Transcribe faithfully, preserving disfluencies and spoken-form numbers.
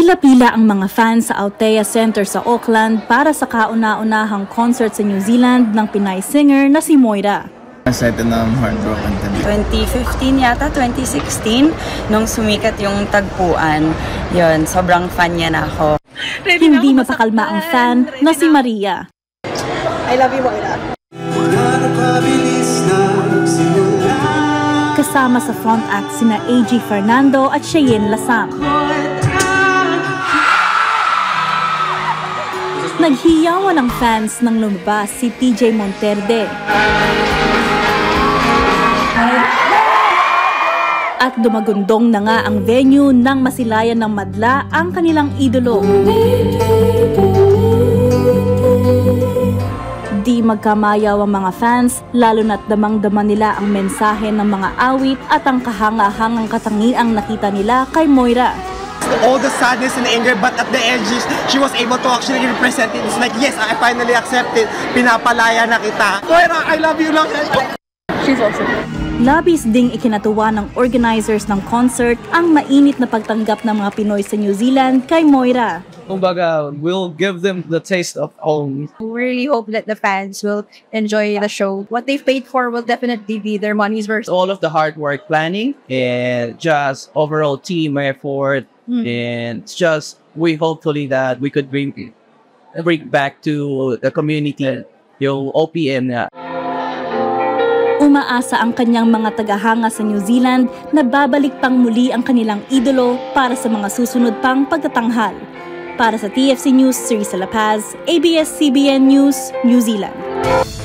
Pila-pila ang mga fans sa Althea Center sa Auckland para sa kauna-unahang concert sa New Zealand ng Pinay singer na si Moira. Excited na Heartbroken today. twenty fifteen yata, twenty sixteen, nung sumikat yung tagpuan. Yun, sobrang fan niya na ako. Hindi mapakalma ang fan na si Maria. I love you, Moira. Kasama sa front act sina A G Fernando at Cheyenne Lasam. Naghiyawan ng fans nang lumabas si T J Monterde. At dumagundong na nga ang venue nang masilayan ng madla ang kanilang idolo. Di magkamayaw ang mga fans, lalo na't damang-dama nila ang mensahe ng mga awit at ang kahanga-hangang katangiang nakita nila kay Moira. All the sadness and anger, but at the end, she was able to actually represent it. It's like, yes, I finally accept it. Pinapalaya na kita. Moira, I love you lang. She's awesome. Labis ding ikinatuwa ng organizers ng concert ang mainit na pagtanggap ng mga Pinoy sa New Zealand kay Moira. Kumbaga, we'll give them the taste of home. We really hope that the fans will enjoy the show. What they've paid for will definitely be their money's worth. All of the hard work planning and just overall team effort, mm. and it's just we hopefully that we could bring bring back to the community yung O P M na. Umaasa ang kanyang mga tagahanga sa New Zealand na babalik pang muli ang kanilang idolo para sa mga susunod pang pagtatanghal. Para sa T F C News, Teresa La Paz, A B S C B N News, New Zealand.